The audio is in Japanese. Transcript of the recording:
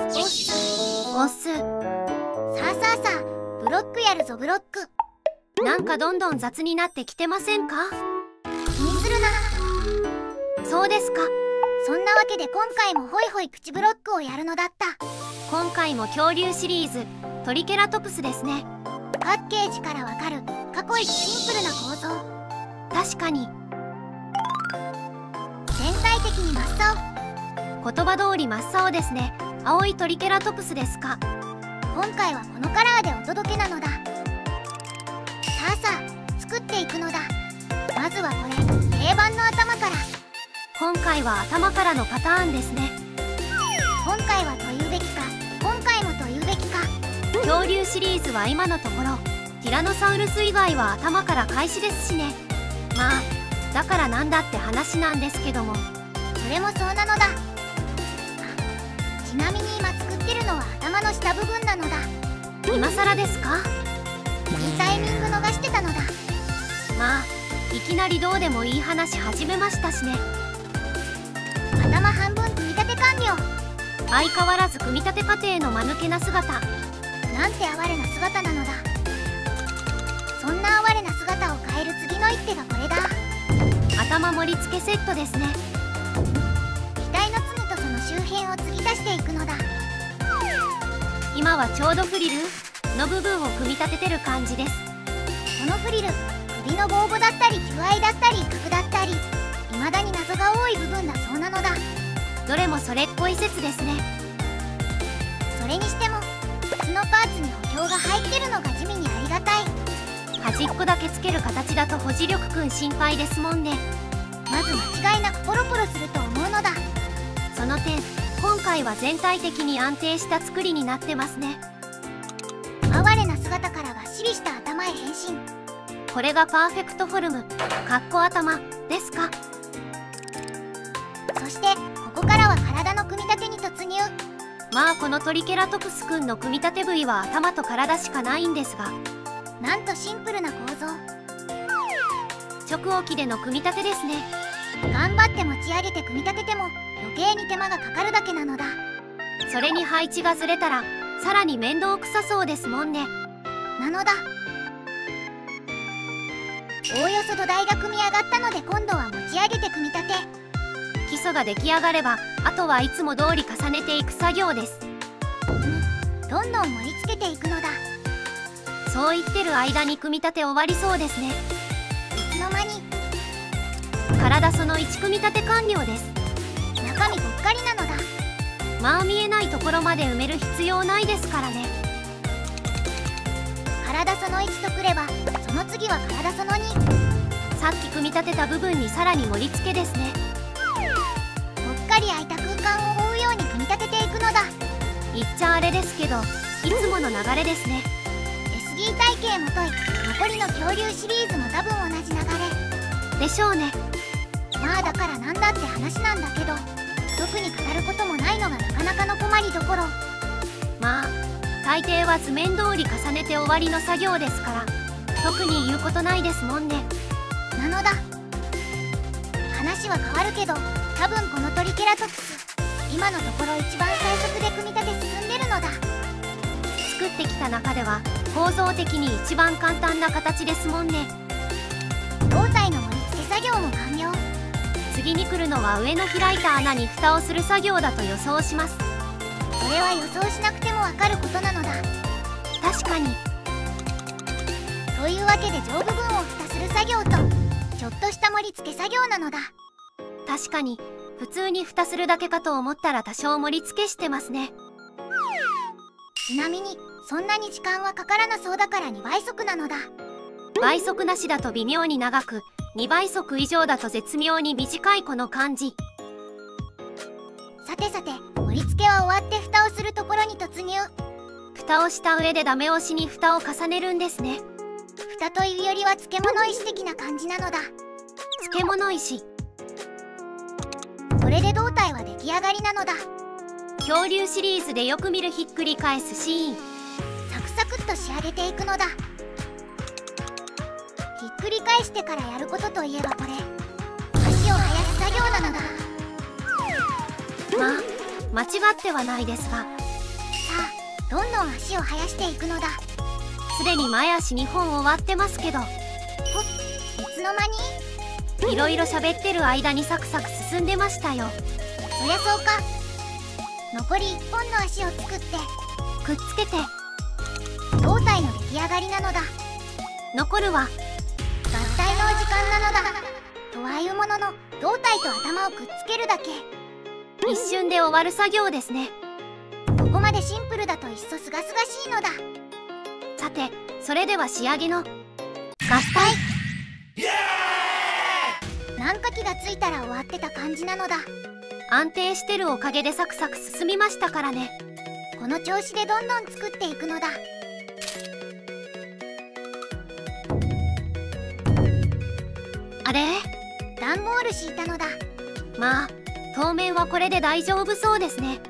オス。さあさあさあ、ブロックやるぞブロック。 なんかどんどん雑になってきてませんか？ 気にするな。 そうですか。 そんなわけで今回もホイホイプチブロックをやるのだった。 今回も恐竜シリーズトリケラトプスですね。 パッケージからわかる過去一シンプルな構造。 確かに全体的に真っ青。 言葉通り真っ青ですね。青いトリケラトプスですか。 今回はこのカラーでお届けなのだ。さあさあ作っていくのだ。まずはこれ、定番の頭から。 今回は頭からのパターンですね。 今回はと言うべきか、今回もと言うべきか。 恐竜シリーズは今のところティラノサウルス以外は頭から開始ですしね。まあだからなんだって話なんですけども。 それもそうなのだ。ちなみに今作ってるのは頭の下部分なのだ。 今更ですか？ いいタイミング逃してたのだ。 まあいきなりどうでもいい話始めましたしね。 頭半分組み立て完了。 相変わらず組み立て過程の間抜けな姿。 なんて哀れな姿なのだ。そんな哀れな姿を変える次の一手がこれだ。 頭盛り付けセットですね。 額のツムとその周辺を継ぎ足していくのだ。 今はちょうどフリルの部分を組み立ててる感じです。 このフリル、首のボーボだったり求愛だったり角だったり、未だに謎が多い部分だそうなのだ。 どれもそれっぽい説ですね。 それにしても別のパーツに補強が入ってるのが地味にありがたい。 端っこだけつける形だと保持力くん心配ですもんね。 まず間違いなくポロポロすると思うのだ。 その点今回は全体的に安定した作りになってますね。 哀れな姿からがっしりした頭へ変身。 これがパーフェクトフォルムかっこ頭ですか。 そしてここからは体の組み立てに突入。 まあこのトリケラトプスくんの組み立て部位は頭と体しかないんですが、 なんとシンプルな構造。 直置きでの組み立てですね。 頑張って持ち上げて組み立てても余計に手間がかかるだけなのだ。 それに配置がずれたらさらに面倒くさそうですもんね。 なのだ。おおよそ土台が組み上がったので今度は持ち上げて組み立て。 基礎が出来上がればあとはいつも通り重ねていく作業です。 どんどん盛り付けていくのだ。 そう言ってる間に組み立て終わりそうですね。 いつの間に。 体その1組み立て完了です。 中身ぽっかりなのだ。 まあ見えないところまで埋める必要ないですからね。 体その1とくればその次は体その2。 さっき組み立てた部分にさらに盛り付けですね。 ぽっかり空いた空間を覆うように組み立てていくのだ。 言っちゃあれですけどいつもの流れですね。 SD 体系もとい残りの恐竜シリーズも多分同じ流れでしょうね。 まあだからなんだって話なんだけど、特に語ることもないのがなかなかの困りどころ。 まあ大抵は図面通り重ねて終わりの作業ですから特に言うことないですもんね。 なのだ。話は変わるけど多分このトリケラトプス今のところ一番最速で組み立て進んでるのだ。 作ってきた中では構造的に一番簡単な形ですもんね。 胴体の盛り付け作業も完了。 次に来るのは上の開いた穴に蓋をする作業だと予想します。 それは予想しなくてもわかることなのだ。 確かに。 というわけで上部分を蓋する作業とちょっとした盛り付け作業なのだ。 確かに普通に蓋するだけかと思ったら多少盛り付けしてますね。 ちなみにそんなに時間はかからなそうだから2倍速なのだ。 倍速なしだと微妙に長く、2倍速以上だと絶妙に短いこの感じ。 さてさて盛り付けは終わって蓋をするところに突入。 蓋をした上でダメ押しに蓋を重ねるんですね。 蓋というよりは漬物石的な感じなのだ。 漬物石。 これで胴体は出来上がりなのだ。 恐竜シリーズでよく見るひっくり返すシーン。 サクサクっと仕上げていくのだ。ひっくり返してからやることといえばこれ、足を生やす作業なのだ。 まあ間違ってはないですが、 どんどん足を生やしていくのだ。 すでに前足2本終わってますけど、 いつの間に？ いろいろ喋ってる間にサクサク進んでましたよ。 そりゃそうか。残り1本の足を作ってくっつけて胴体の出来上がりなのだ。 残るは合体の時間なのだ。とはいうものの、胴体と頭をくっつけるだけ。 一瞬で終わる作業ですね。 ここまでシンプルだといっそすがすがしいのだ。 さて、それでは仕上げの合体。なんか気がついたら終わってた感じなのだ。 安定してるおかげでサクサク進みましたからね。 この調子でどんどん作っていくのだ。 あれ？ 段ボール敷いたのだ。 まあ当面はこれで大丈夫そうですね。